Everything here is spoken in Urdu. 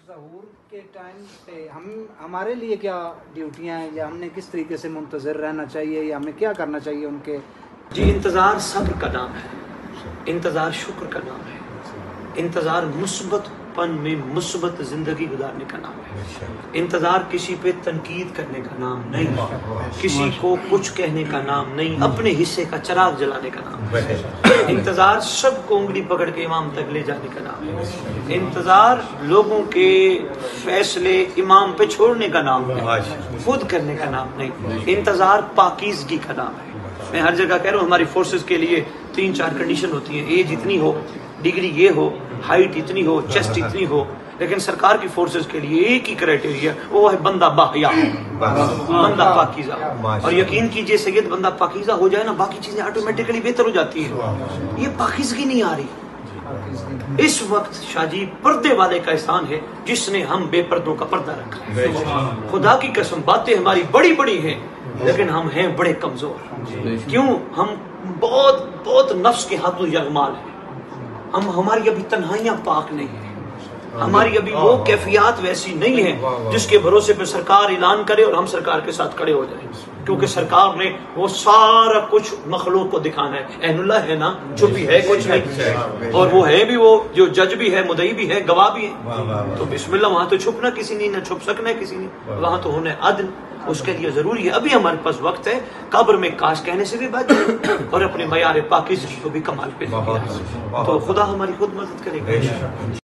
ظہور کے ٹائم پہ ہمارے لیے کیا ڈیوٹیاں ہیں، یا ہم نے کس طریقے سے منتظر رہنا چاہیے، یا ہمیں کیا کرنا چاہیے ان کے؟ جی، انتظار صبر کا نام ہے، انتظار شکر کا نام ہے، انتظار مثبت پن میں مثبت زندگی گزارنے کا نام ہے، انتظار کسی پہ تنقید کرنے کا نام نہیں، کسی کو کچھ کہنے کا نام نہیں، اپنے حصے کا چراغ جلانے کا نام ہے، انتظار سب کو انگلی پکڑ کے امام تک لے جانے کا نام ہے، انتظار لوگوں کے فیصلے امام پہ چھوڑنے کا نام ہے، خود کرنے کا نام نہیں، انتظار پاکیزگی کا نام ہے۔ میں ہر جگہ کہہ رہا ہوں، ہماری فورسز کے لیے 3-4 کنڈیشن ہوتی ہیں، ایج اتنی ہو، ڈگری یہ ہو، ہائٹ اتنی ہو، چیسٹ اتنی ہو، لیکن سرکار کی فورسز کے لیے ایک ہی کرائٹیریا، وہ ہے بندہ باحیا، بندہ پاکیزہ۔ اور یقین کیجئے سید، بندہ پاکیزہ ہو جائے نا، باقی چیزیں آٹومیٹکلی بہتر ہو جاتی ہیں۔ یہ پاکیزگی نہیں آ رہی۔ اس وقت شاہ جی پردے والے کا احسان ہے جس نے ہم بے پردوں کا پردہ رکھا ہے۔ خدا کی قسم، باتیں ہماری بڑی بڑی ہیں لیکن ہم ہیں بڑے کمزور۔ کیوں؟ ہم بہت بہت نفس کے ہاتھوں یغمال ہیں، ہماری ابھی تنہائیاں پاک نہیں ہیں، ہماری ابھی وہ کیفیات ویسی نہیں ہیں جس کے بھروسے پہ سرکار اعلان کرے اور ہم سرکار کے ساتھ کھڑے ہو جائیں، کیونکہ سرکار نے وہ سارا کچھ مخلوق کو دکھانا ہے۔ عین اللہ ہے نا، چھپی ہے کچھ نہیں، اور وہ ہے بھی، وہ جو جج بھی ہے، مدعی بھی ہے، گواہ بھی ہے، تو بسم اللہ، وہاں تو چھپنا کسی نے نہ چھپ سکنا ہے کسی نے، وہاں تو ہونا عدل۔ اس کے لیے ضروری ہے ابھی ہمارے پاس وقت ہے، قبر میں کاش کہنے سے بھی بچ جائے اور اپنے معیار پاکیزگی کو بھی کمال پہ لے کے آئے، تو خدا ہماری خود مدد کرے گا۔